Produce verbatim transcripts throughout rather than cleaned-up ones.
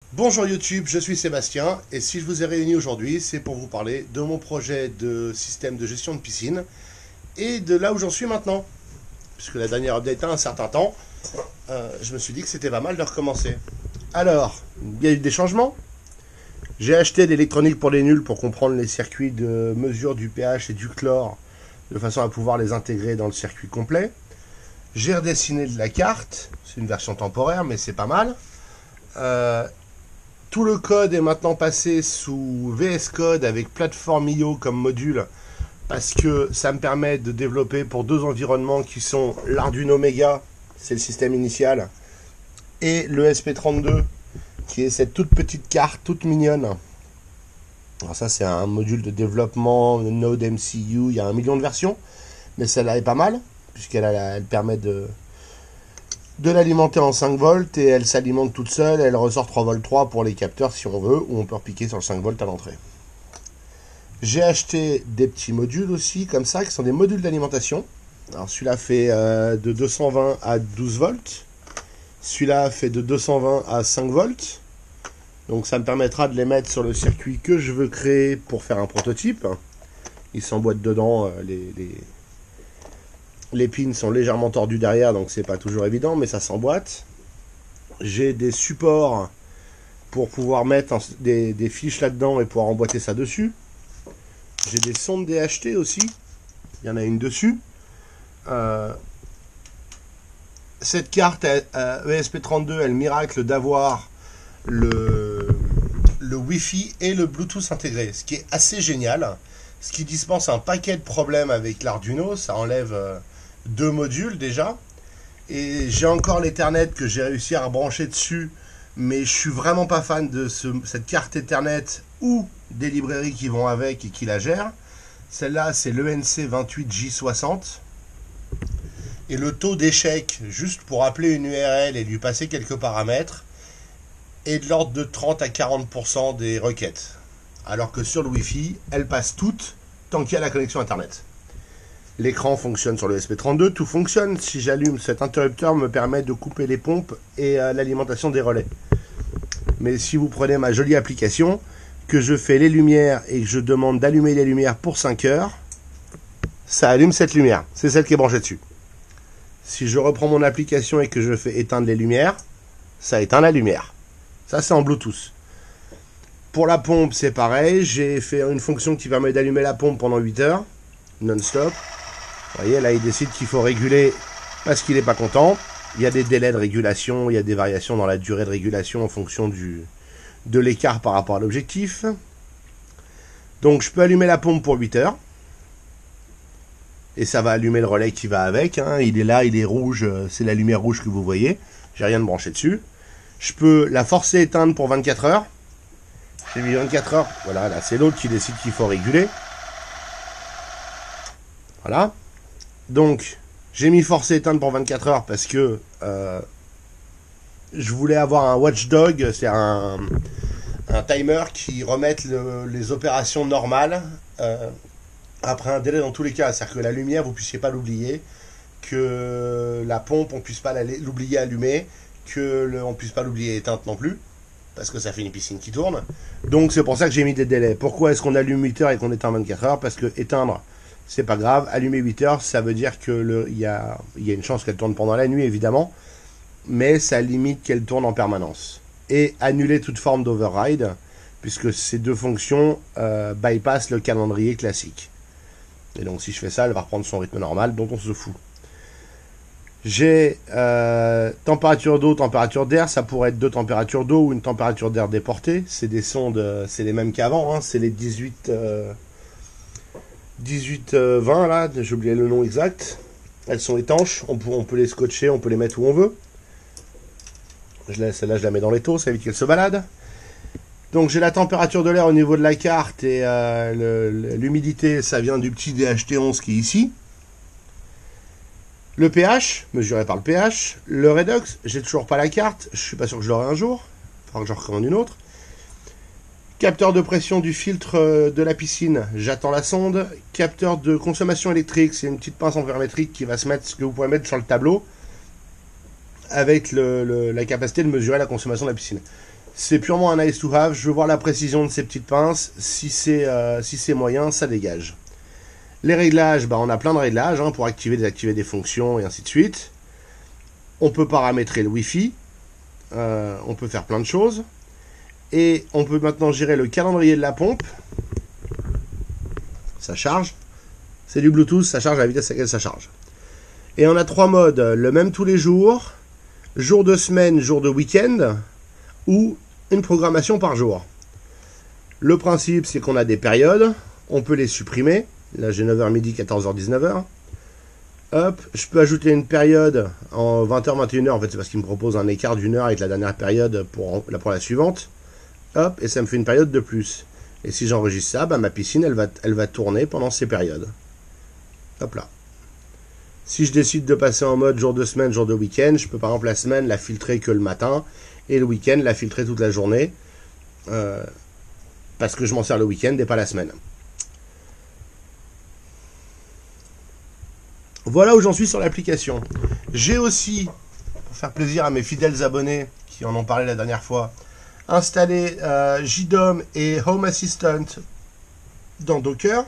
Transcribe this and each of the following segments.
Bonjour YouTube, je suis Sébastien et si je vous ai réunis aujourd'hui, c'est pour vous parler de mon projet de système de gestion de piscine et de là où j'en suis maintenant. Puisque la dernière update a un certain temps, euh, je me suis dit que c'était pas mal de recommencer. Alors, il y a eu des changements. J'ai acheté l'électronique pour les nuls pour comprendre les circuits de mesure du pH et du chlore de façon à pouvoir les intégrer dans le circuit complet. J'ai redessiné de la carte, c'est une version temporaire mais c'est pas mal. Euh, Tout le code est maintenant passé sous V S Code avec plateforme I O comme module parce que ça me permet de développer pour deux environnements qui sont l'Arduino Mega, c'est le système initial, et le E S P trente-deux qui est cette toute petite carte toute mignonne. Alors ça c'est un module de développement Node M C U, il y a un million de versions, mais celle-là est pas mal puisqu'elle elle permet de de l'alimenter en cinq volts et elle s'alimente toute seule, elle ressort trois volts trois pour les capteurs si on veut, ou on peut repiquer sur le cinq volts à l'entrée. J'ai acheté des petits modules aussi, comme ça, qui sont des modules d'alimentation. Alors celui-là fait euh, de deux cent vingt à douze volts, celui-là fait de deux cent vingt à cinq volts, donc ça me permettra de les mettre sur le circuit que je veux créer pour faire un prototype. Ils s'emboîtent dedans, euh, les... les Les pins sont légèrement tordus derrière, donc c'est pas toujours évident, mais ça s'emboîte. J'ai des supports pour pouvoir mettre des, des fiches là-dedans et pouvoir emboîter ça dessus. J'ai des sondes D H T aussi. Il y en a une dessus. Euh, cette carte euh, E S P trente-deux, elle miracle d'avoir le, le Wi-Fi et le Bluetooth intégré, ce qui est assez génial. Ce qui dispense un paquet de problèmes avec l'Arduino, ça enlève... Euh, deux modules déjà, et j'ai encore l'Ethernet que j'ai réussi à rebrancher dessus, mais je suis vraiment pas fan de ce, cette carte Ethernet ou des librairies qui vont avec et qui la gèrent. Celle-là c'est l'E N C vingt-huit J soixante, et le taux d'échec juste pour appeler une U R L et lui passer quelques paramètres est de l'ordre de trente à quarante pour cent des requêtes, alors que sur le Wi-Fi elles passent toutes tant qu'il y a la connexion Internet. L'écran fonctionne sur le E S P trente-deux, tout fonctionne. Si j'allume cet interrupteur, me permet de couper les pompes et euh, l'alimentation des relais. Mais si vous prenez ma jolie application, que je fais les lumières et que je demande d'allumer les lumières pour cinq heures, ça allume cette lumière. C'est celle qui est branchée dessus. Si je reprends mon application et que je fais éteindre les lumières, ça éteint la lumière. Ça, c'est en Bluetooth. Pour la pompe, c'est pareil. J'ai fait une fonction qui permet d'allumer la pompe pendant huit heures, non-stop. Vous voyez, là, il décide qu'il faut réguler parce qu'il n'est pas content. Il y a des délais de régulation, il y a des variations dans la durée de régulation en fonction du, de l'écart par rapport à l'objectif. Donc, je peux allumer la pompe pour huit heures. Et ça va allumer le relais qui va avec. Hein. Il est là, il est rouge, c'est la lumière rouge que vous voyez. J'ai rien de branché dessus. Je peux la forcer éteindre pour vingt-quatre heures. J'ai mis vingt-quatre heures. Voilà, là, c'est l'autre qui décide qu'il faut réguler. Voilà. Donc, j'ai mis force éteindre pour vingt-quatre heures parce que euh, je voulais avoir un watchdog, c'est un, un timer qui remette le, les opérations normales euh, après un délai dans tous les cas. C'est-à-dire que la lumière, vous ne puissiez pas l'oublier, que la pompe, on ne puisse pas l'oublier allumée, que le, on ne puisse pas l'oublier éteinte non plus, parce que ça fait une piscine qui tourne. Donc, c'est pour ça que j'ai mis des délais. Pourquoi est-ce qu'on allume huit heures et qu'on éteint vingt-quatre heures? Parce que éteindre... c'est pas grave, allumer huit heures, ça veut dire que le, il y a, il y a une chance qu'elle tourne pendant la nuit, évidemment, mais ça limite qu'elle tourne en permanence. Et annuler toute forme d'override, puisque ces deux fonctions euh, bypassent le calendrier classique. Et donc si je fais ça, elle va reprendre son rythme normal, dont on se fout. J'ai euh, température d'eau, température d'air, ça pourrait être deux températures d'eau ou une température d'air déportée. C'est des sondes, c'est les mêmes qu'avant, hein, c'est les dix-huit... Euh, dix-huit vingt là, j'ai oublié le nom exact. Elles sont étanches, on peut, on peut les scotcher, on peut les mettre où on veut. Celle-là je la mets dans les taux, ça évite qu'elle se balade. Donc j'ai la température de l'air au niveau de la carte et euh, l'humidité, ça vient du petit D H T onze qui est ici. Le pH, mesuré par le pH. Le redox, j'ai toujours pas la carte, je suis pas sûr que je l'aurai un jour. Il faudra que j'en recommande une autre. Capteur de pression du filtre de la piscine, j'attends la sonde. Capteur de consommation électrique, c'est une petite pince envermétrique qui va se mettre, ce que vous pouvez mettre sur le tableau, avec le, le, la capacité de mesurer la consommation de la piscine. C'est purement un nice to have. Je veux voir la précision de ces petites pinces. Si c'est euh, si c'est moyen, ça dégage. Les réglages, bah, on a plein de réglages hein, pour activer, désactiver des fonctions et ainsi de suite. On peut paramétrer le Wi-Fi. Euh, on peut faire plein de choses. Et on peut maintenant gérer le calendrier de la pompe. Ça charge. C'est du Bluetooth, ça charge à la vitesse à laquelle ça charge. Et on a trois modes. Le même tous les jours, jour de semaine, jour de week-end, ou une programmation par jour. Le principe, c'est qu'on a des périodes. On peut les supprimer. Là, j'ai neuf heures midi, quatorze heures, dix-neuf heures. Hop, je peux ajouter une période en vingt heures, vingt et une heures. En fait, c'est parce qu'il me propose un écart d'une heure avec la dernière période pour la, pour la suivante. Hop, et ça me fait une période de plus. Et si j'enregistre ça, bah, ma piscine, elle va, elle va tourner pendant ces périodes. Hop là. Si je décide de passer en mode jour de semaine, jour de week-end, je peux par exemple la semaine la filtrer que le matin et le week-end la filtrer toute la journée. Euh, parce que je m'en sers le week-end et pas la semaine. Voilà où j'en suis sur l'application. J'ai aussi, pour faire plaisir à mes fidèles abonnés qui en ont parlé la dernière fois, installé euh, J D O M et Home Assistant dans Docker.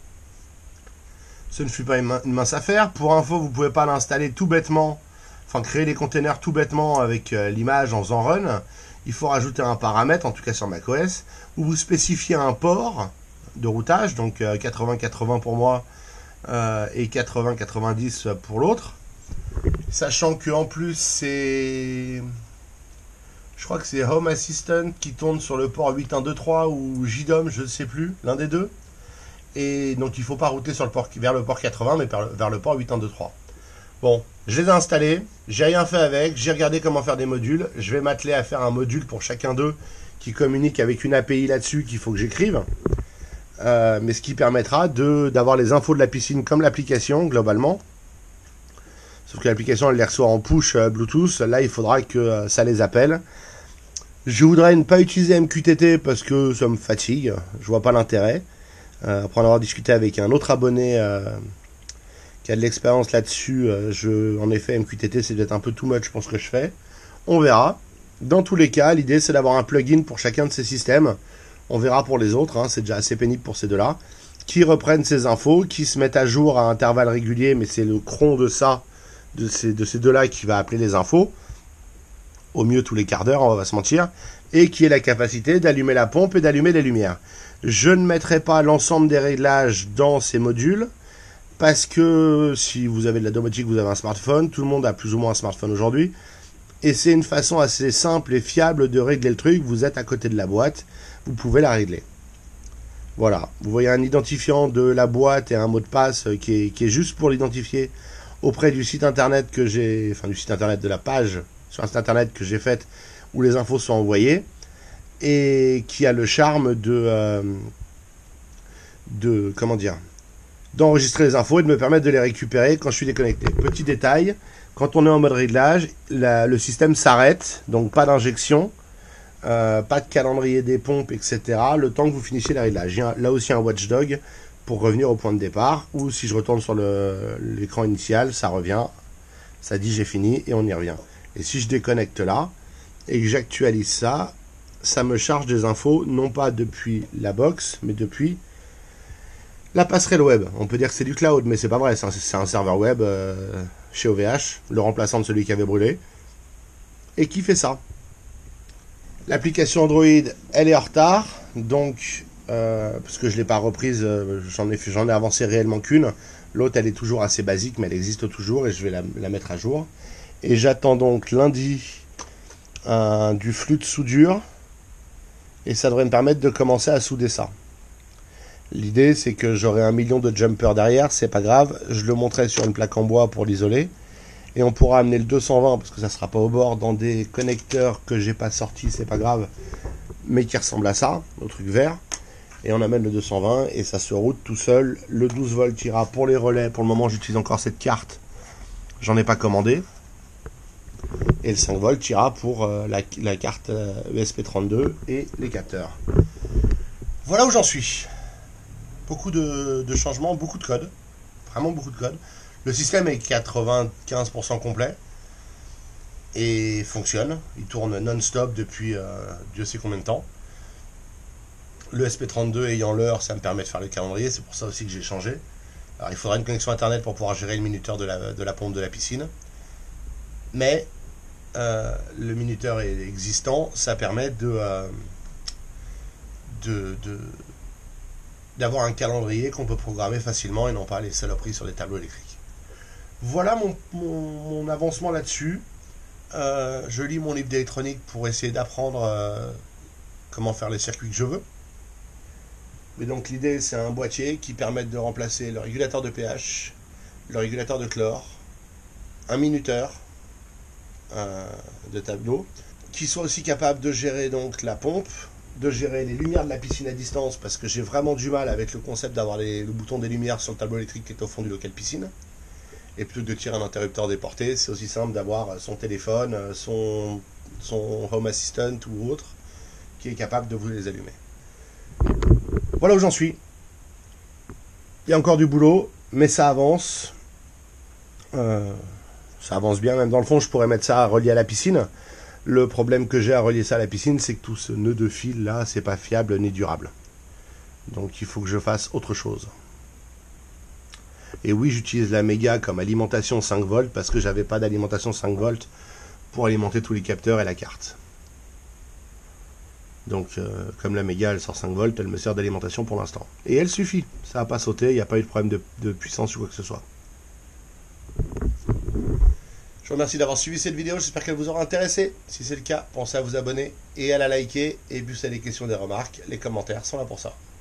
Ce ne fut pas une mince affaire. Pour info, vous ne pouvez pas l'installer tout bêtement, enfin créer les containers tout bêtement avec euh, l'image en faisant run. Il faut rajouter un paramètre, en tout cas sur macOS, où vous spécifiez un port de routage, donc euh, quatre-vingts quatre-vingts pour moi euh, et quatre-vingts quatre-vingt-dix pour l'autre. Sachant que en plus c'est... Je crois que c'est Home Assistant qui tourne sur le port huit un deux trois ou J D O M, je ne sais plus, l'un des deux. Et donc il ne faut pas router sur le port, vers le port quatre-vingts, mais vers le, vers le port huit un deux trois. Bon, je les ai installés, j'ai rien fait avec, j'ai regardé comment faire des modules. Je vais m'atteler à faire un module pour chacun d'eux qui communique avec une A P I là-dessus qu'il faut que j'écrive. Euh, mais ce qui permettra de d'avoir les infos de la piscine comme l'application, globalement. Sauf que l'application, elle les reçoit en push euh, Bluetooth. Là, il faudra que euh, ça les appelle. Je voudrais ne pas utiliser M Q T T parce que ça me fatigue. Je vois pas l'intérêt. Euh, après en avoir discuté avec un autre abonné euh, qui a de l'expérience là-dessus, euh, je, en effet, M Q T T, c'est peut-être un peu too much pour ce que je fais. On verra. Dans tous les cas, l'idée, c'est d'avoir un plugin pour chacun de ces systèmes. On verra pour les autres, hein, c'est déjà assez pénible pour ces deux-là, qui reprennent ces infos, qui se mettent à jour à intervalles réguliers, mais c'est le cron de ça, de ces, de ces deux-là, qui va appeler les infos. Au mieux tous les quarts d'heure, on va pas se mentir, et qui ait la capacité d'allumer la pompe et d'allumer les lumières. Je ne mettrai pas l'ensemble des réglages dans ces modules, parce que si vous avez de la domotique, vous avez un smartphone, tout le monde a plus ou moins un smartphone aujourd'hui, et c'est une façon assez simple et fiable de régler le truc. Vous êtes à côté de la boîte, vous pouvez la régler. Voilà, vous voyez un identifiant de la boîte et un mot de passe qui est, qui est juste pour l'identifier auprès du site internet que j'ai, enfin du site internet de la page sur un site internet que j'ai faite où les infos sont envoyées, et qui a le charme de, euh, de comment dire, d'enregistrer les infos et de me permettre de les récupérer quand je suis déconnecté. Petit détail, quand on est en mode réglage, la, le système s'arrête, donc pas d'injection, euh, pas de calendrier des pompes, et cetera, le temps que vous finissiez les réglages. Il y a là aussi un watchdog pour revenir au point de départ, ou si je retourne sur l'écran initial, ça revient, ça dit j'ai fini et on y revient. Et si je déconnecte là, et que j'actualise ça, ça me charge des infos, non pas depuis la box, mais depuis la passerelle web. On peut dire que c'est du cloud, mais c'est pas vrai, c'est un, un serveur web euh, chez O V H, le remplaçant de celui qui avait brûlé, et qui fait ça. L'application Android, elle est en retard, donc, euh, parce que je ne l'ai pas reprise, euh, j'en ai, j'en ai avancé réellement qu'une. L'autre, elle est toujours assez basique, mais elle existe toujours, et je vais la, la mettre à jour. Et j'attends donc lundi un, du flux de soudure, et ça devrait me permettre de commencer à souder ça. L'idée, c'est que j'aurai un million de jumpers derrière, c'est pas grave, je le monterai sur une plaque en bois pour l'isoler, et on pourra amener le deux cent vingt, parce que ça sera pas au bord, dans des connecteurs que j'ai pas sortis, c'est pas grave, mais qui ressemblent à ça, au truc vert, et on amène le deux cent vingt, et ça se route tout seul. Le douze volts ira pour les relais, pour le moment j'utilise encore cette carte, j'en ai pas commandé, et le cinq volts ira pour euh, la, la carte euh, U S P trente-deux et les capteurs. Voilà où j'en suis. Beaucoup de, de changements, beaucoup de code, vraiment beaucoup de code. Le système est quatre-vingt-quinze pour cent complet. et fonctionne. Il tourne non-stop depuis euh, Dieu sait combien de temps. Le S P trente-deux ayant l'heure, ça me permet de faire le calendrier, c'est pour ça aussi que j'ai changé. Alors il faudra une connexion internet pour pouvoir gérer le minuteur de la, de la pompe de la piscine. Mais euh, le minuteur est existant, ça permet de, euh, de, de d'avoir un calendrier qu'on peut programmer facilement et non pas les saloperies sur les tableaux électriques. Voilà mon, mon, mon avancement là-dessus. Euh, je lis mon livre d'électronique pour essayer d'apprendre euh, comment faire les circuits que je veux. Mais donc l'idée, c'est un boîtier qui permet de remplacer le régulateur de pH, le régulateur de chlore, un minuteur euh, de tableau, qui soit aussi capable de gérer donc la pompe, de gérer les lumières de la piscine à distance, parce que j'ai vraiment du mal avec le concept d'avoir le bouton des lumières sur le tableau électrique qui est au fond du local piscine. Et plutôt que de tirer un interrupteur déporté, c'est aussi simple d'avoir son téléphone, son, son Home Assistant ou autre, qui est capable de vous les allumer. Voilà où j'en suis. Il y a encore du boulot, mais ça avance. Euh, ça avance bien, même dans le fond, je pourrais mettre ça à relier à la piscine. Le problème que j'ai à relier ça à la piscine, c'est que tout ce nœud de fil là, c'est pas fiable ni durable. Donc il faut que je fasse autre chose. Et oui, j'utilise la Mega comme alimentation cinq volts parce que j'avais pas d'alimentation cinq volts pour alimenter tous les capteurs et la carte. Donc, euh, comme la Mega, elle sort cinq volts, elle me sert d'alimentation pour l'instant. Et elle suffit. Ça n'a pas sauté, il n'y a pas eu de problème de, de puissance ou quoi que ce soit. Je vous remercie d'avoir suivi cette vidéo, j'espère qu'elle vous aura intéressé. Si c'est le cas, pensez à vous abonner et à la liker. Et puis, si vous avez des questions, des remarques, les commentaires sont là pour ça.